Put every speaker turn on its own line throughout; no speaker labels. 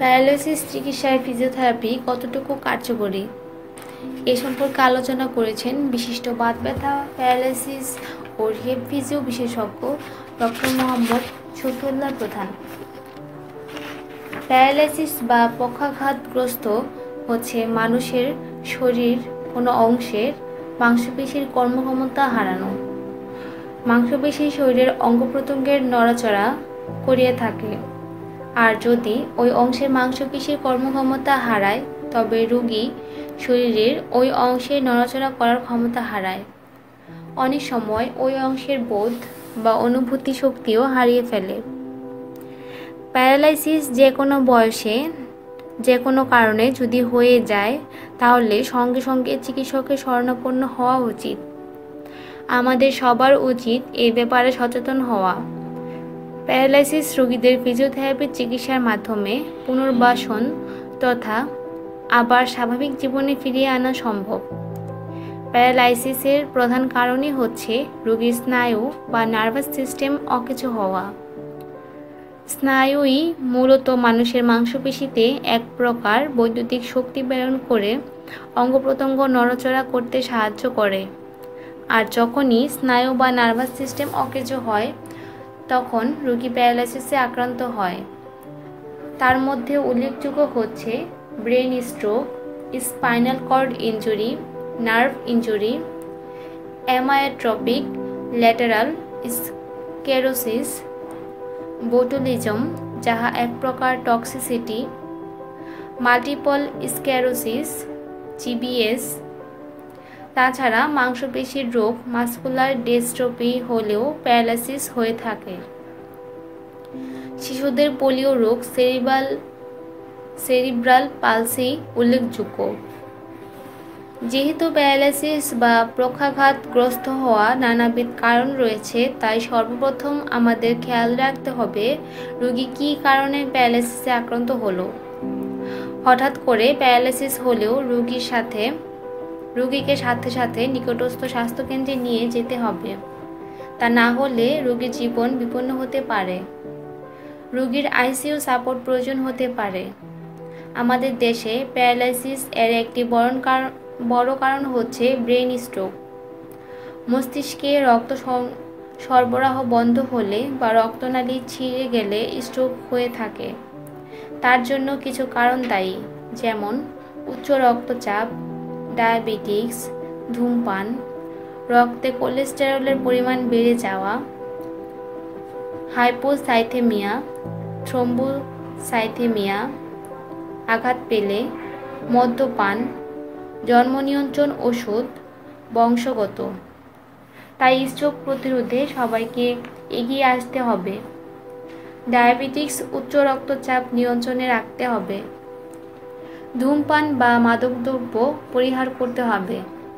Paralysis চিকিৎসায় physiotherapy কতটুকু কার্যকরী এ সম্পর্কে আলোচনা করেছেন বিশিষ্ট বাত ব্যথা, প্যারালাইসিস ও রিহ্যাব ফিজিও বিশেষজ্ঞ ডক্টর মোহাম্মদ শফিউল্লাহ প্রধান। প্যারালাইসিস বা পক্ষাঘাতগ্রস্ত হচ্ছে মানুষের শরীর কোনো অংশের মাংসপেশির কর্মক্ষমতা হারানো। মাংসপেশি শরীরের অঙ্গ-প্রত্যঙ্গের নড়াচড়া করিয়ে থাকে, আর যদি ওই অংশের মাংসপেশির কর্মক্ষমতা হারায় তবে রোগী শরীরের ওই অংশের নড়াচড়া করার ক্ষমতা হারায়। অনেক সময় ওই অংশের বোধ বা অনুভূতি শক্তিও হারিয়ে ফেলে। প্যারালাইসিস যে কোনো বয়সে যে কোনো কারণে যদি হয়ে যায় তাহলে সঙ্গে সঙ্গে চিকিৎসকের শরণাপন্ন হওয়া উচিত। আমাদের সবার উচিত এই ব্যাপারে সচেতন হওয়া। প্যারালাইসিস রোগীদের ফিজিওথেরাপি চিকিৎসার মাধ্যমে পুনর্বাসন তথা আবার স্বাভাবিক জীবনে ফিরিয়ে আনা সম্ভব। প্যারালাইসিসের প্রধান কারণই হচ্ছে রোগীর স্নায়ু বা নার্ভাস সিস্টেম অকেজো হওয়া। স্নায়ুই মূলত মানুষের মাংসপেশিতে এক প্রকার বৈদ্যুতিক শক্তি প্রেরণ করে অঙ্গ-প্রত্যঙ্গ নড়াচড়া করতে সাহায্য করে। আর যখনই স্নায়ু বা নার্ভাস সিস্টেম অকেজো হয় তখন রোগী প্যারালাইসিসে আক্রান্ত হয়। তার মধ্যে উল্লেখযোগ্য হচ্ছে brain stroke, spinal cord injury, nerve injury, amyotrophic lateral sclerosis, botulism যাহা এক প্রকার টক্সিসিটি, মাল্টিপল স্ক্লেরোসিস, জিবিএস। তাছাড়া মাংসপেশির রোগ মাসকুলার ডিস্ট্রফি হলেও প্যারালাইসিস হয়ে থাকে। শিশুদের পোলিও রোগ, সেরিব্রাল পালসি উল্লেখযোগ্য। যেহেতু প্যারালাইসিস বা পক্ষাঘাতগ্রস্ত হওয়া নানাবিধ কারণ রয়েছে, তাই সর্বপ্রথম আমাদের খেয়াল রাখতে হবে রোগী কী কারণে প্যারালাইসিসে আক্রান্ত হলো। হঠাৎ করে প্যারালাইসিস হলেও রোগীকে সাথে সাথে নিকটস্থ স্বাস্থ্যকেন্দ্রে নিয়ে যেতে হবে। তা না হলে রোগীর জীবন বিপন্ন হতে পারে। রোগীর আইসিইউ সাপোর্ট প্রয়োজন হতে পারে। আমাদের দেশে প্যারালাইসিস এর একটি বড় কারণ হচ্ছে ব্রেন স্ট্রোক। মস্তিষ্কে রক্ত সরবরাহ বন্ধ হলে বা রক্তনালী ছিঁড়ে গেলে স্ট্রোক হয়ে থাকে। তার জন্য কিছু কারণ দায়ী, যেমন উচ্চ রক্তচাপ, ডায়াবেটিস, ধূমপান, রক্তে কোলেস্টেরলের পরিমাণ বেড়ে যাওয়া, হাইপোসাইথেমিয়া, থ্রম্বোসাইথেমিয়া, আঘাত পেলে, মদ্যপান, জন্ম নিয়ন্ত্রণ ওষুধ, বংশগত। তাই স্ট্রোক প্রতিরোধে সবাইকে এগিয়ে আসতে হবে। ডায়াবেটিস, উচ্চ রক্তচাপ নিয়ন্ত্রণে রাখতে হবে। ধূমপান বা মাদকদ্রব্য পরিহার করতে হবে।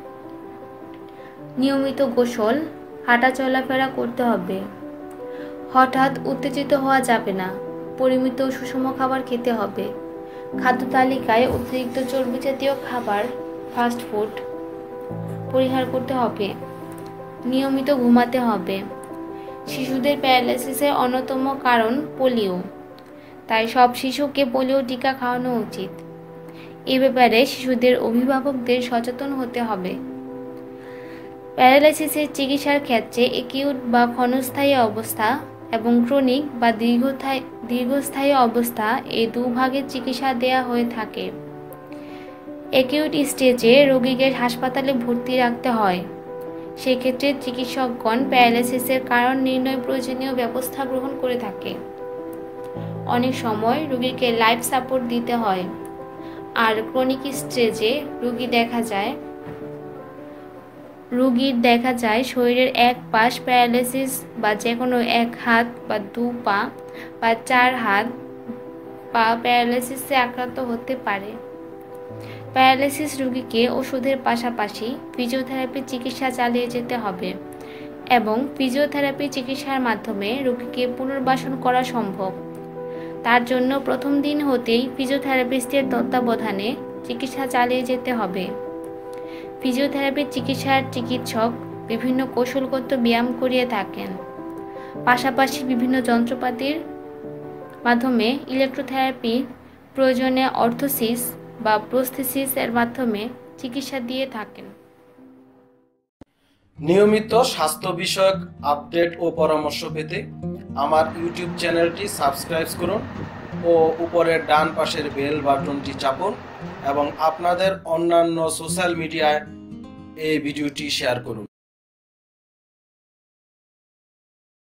নিয়মিত গোসল, হাঁটা চলাফেরা করতে হবে। হঠাৎ উত্তেজিত হওয়া যাবে না। পরিমিত সুষম খাবার খেতে হবে। খাদ্য তালিকায় অতিরিক্ত চর্বি জাতীয় খাবার, ফাস্ট ফুড পরিহার করতে হবে। নিয়মিত ঘুমাতে হবে। শিশুদের প্যারালাইসিসের অন্যতম কারণ পোলিও, তাই সব শিশুকে পোলিও টিকা খাওয়ানো উচিত। এ ব্যাপারে শিশুদের অভিভাবকদের সচেতন হতে হবে। প্যারালাইসিসের চিকিৎসার ক্ষেত্রে একিউট বা ক্ষণস্থায়ী অবস্থা এবং ক্রনিক বা দীর্ঘস্থায়ী অবস্থা এই দুভাগে চিকিৎসা দেয়া হয়ে থাকে। একিউট স্টেজে রোগীকে হাসপাতালে ভর্তি রাখতে হয়। সেক্ষেত্রে চিকিৎসকগণ প্যারালাইসিসের কারণ নির্ণয় প্রয়োজনীয় ব্যবস্থা গ্রহণ করে থাকে। অনেক সময় রোগীকে লাইফ সাপোর্ট দিতে হয়। আর ক্রনিক স্টেজে রোগীর দেখা যায় শরীরের এক পাশ প্যারালাইসিস বা যে কোনো এক হাত বা দু পা বা 4 হাত পা প্যারালাইসিসে আক্রান্ত হতে পারে। প্যারালাইসিস রোগীকে ওষুধের পাশাপাশি ফিজিওথেরাপি চিকিৎসা চালিয়ে যেতে হবে এবং ফিজিওথেরাপি চিকিৎসার মাধ্যমে রোগীকে পুনর্বাসন করা সম্ভব। তার জন্য প্রথম দিন হতেই ফিজিওথেরাপিস্টের তত্ত্বাবধানে চিকিৎসা চালিয়ে যেতে হবে। ফিজিওথেরাপি চিকিৎসার চিকিৎসক বিভিন্ন কৌশলগত ব্যায়াম করিয়ে থাকেন। পাশাপাশি বিভিন্ন যন্ত্রপাতির মাধ্যমে ইলেকট্রোথেরাপি প্রয়োজনে অর্থোসিস বা প্রস্থেসিসের মাধ্যমে চিকিৎসা দিয়ে থাকেন।
নিয়মিত স্বাস্থ্য বিষয়ক আপডেট ও পরামর্শ পেতে আমার ইউটিউব চ্যানেলটি সাবস্ক্রাইব করুন ও উপরের ডান পাশের বেল বাটনটি চাপুন এবং আপনাদের অন্যান্য সোশ্যাল মিডিয়ায় এই ভিডিওটি শেয়ার করুন।